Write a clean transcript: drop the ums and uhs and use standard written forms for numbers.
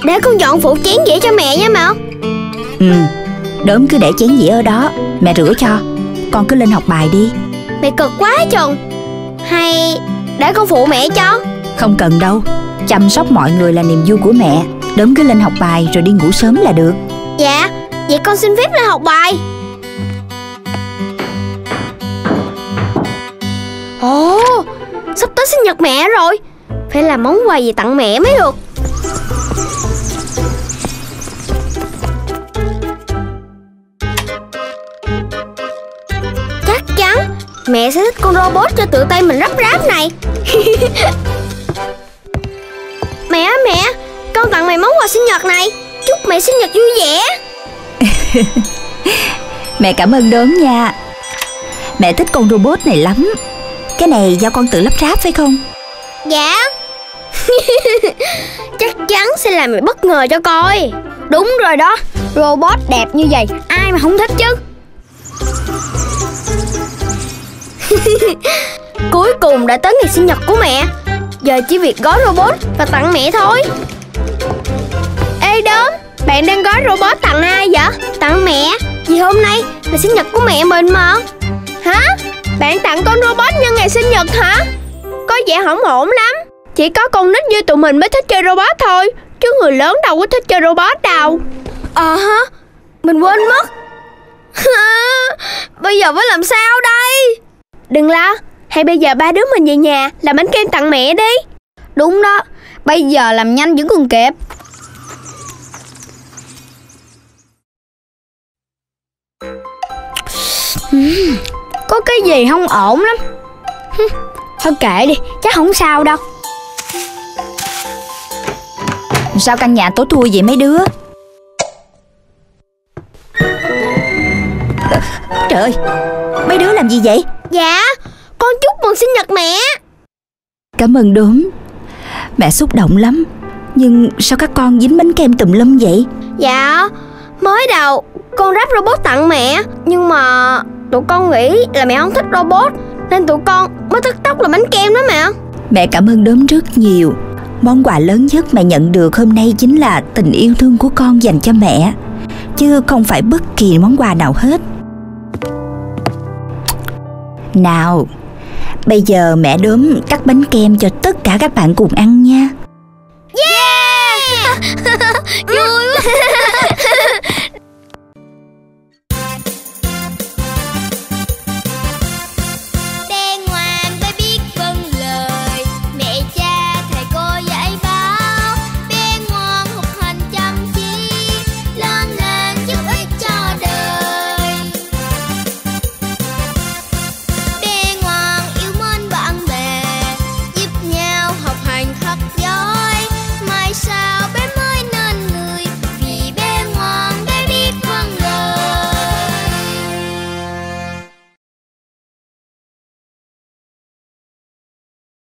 Để con dọn phụ chén dĩa cho mẹ nha Mèo. Đốm cứ để chén dĩa ở đó, mẹ rửa cho. Con cứ lên học bài đi. Mẹ cực quá chừng. Hay để con phụ mẹ cho? Không cần đâu, chăm sóc mọi người là niềm vui của mẹ. Đốm cứ lên học bài rồi đi ngủ sớm là được. Dạ, vậy con xin phép lên học bài. Ồ, sắp tới sinh nhật mẹ rồi. Phải làm món quà gì tặng mẹ mới được. Chắc chắn mẹ sẽ thích con robot cho tự tay mình lắp ráp này. Mẹ, con tặng mẹ món quà sinh nhật này. Chúc mẹ sinh nhật vui vẻ. Mẹ cảm ơn Đốm nha. Mẹ thích con robot này lắm. Cái này do con tự lắp ráp phải không? Dạ. Chắc chắn sẽ làm mẹ bất ngờ cho coi. Đúng rồi đó, robot đẹp như vậy ai mà không thích chứ. Cuối cùng đã tới ngày sinh nhật của mẹ. Giờ chỉ việc gói robot và tặng mẹ thôi. Ê Đốm, bạn đang gói robot tặng ai vậy? Tặng mẹ, vì hôm nay là sinh nhật của mẹ mình mà. Hả? Bạn tặng con robot nhân ngày sinh nhật hả? Có vẻ không ổn lắm. Chỉ có con nít như tụi mình mới thích chơi robot thôi, chứ người lớn đâu có thích chơi robot đâu. Hả? Mình quên mất. Bây giờ phải làm sao đây? Đừng lo, hay bây giờ ba đứa mình về nhà làm bánh kem tặng mẹ đi. Đúng đó, bây giờ làm nhanh vẫn còn kịp. Có cái gì không ổn lắm. Thôi kệ đi, chắc không sao đâu. Sao căn nhà tối thui vậy mấy đứa? Trời ơi, mấy đứa làm gì vậy? Dạ, con chúc mừng sinh nhật mẹ. Cảm ơn Đốm. Mẹ xúc động lắm. Nhưng sao các con dính bánh kem tùm lum vậy? Dạ, mới đầu con ráp robot tặng mẹ, nhưng mà tụi con nghĩ là mẹ không thích robot, nên tụi con mới tức tốc là bánh kem đó mẹ. Mẹ cảm ơn Đốm rất nhiều. Món quà lớn nhất mẹ nhận được hôm nay chính là tình yêu thương của con dành cho mẹ, chứ không phải bất kỳ món quà nào hết. Nào, bây giờ mẹ Đốm cắt bánh kem cho tất cả các bạn cùng ăn nha.